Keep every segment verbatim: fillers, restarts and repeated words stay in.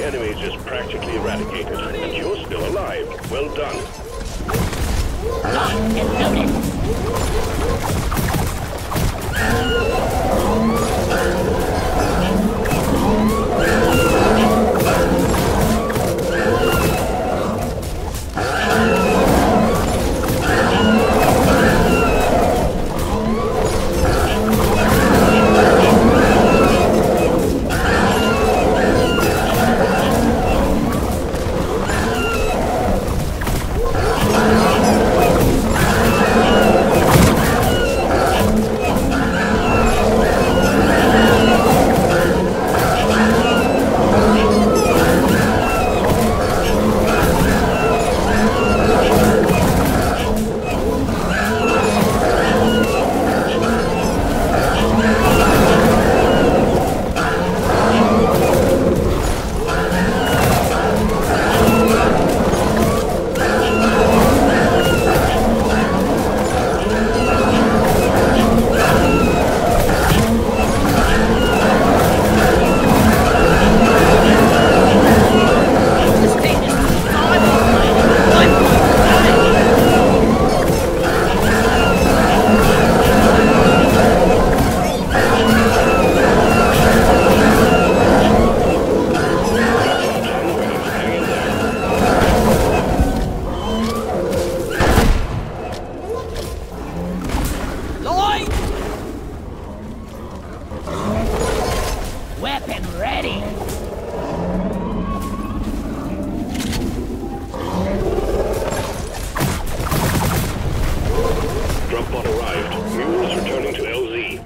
enemy is just practically eradicated, and you're still alive. Well done. Locked and loaded. Weapon ready! Drop pod arrived. Mules returning to L Z.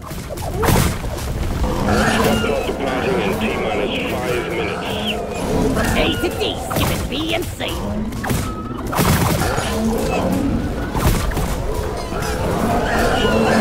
Stop pod departing in T-minus five minutes. From A to D, skipping B and C. Thank you.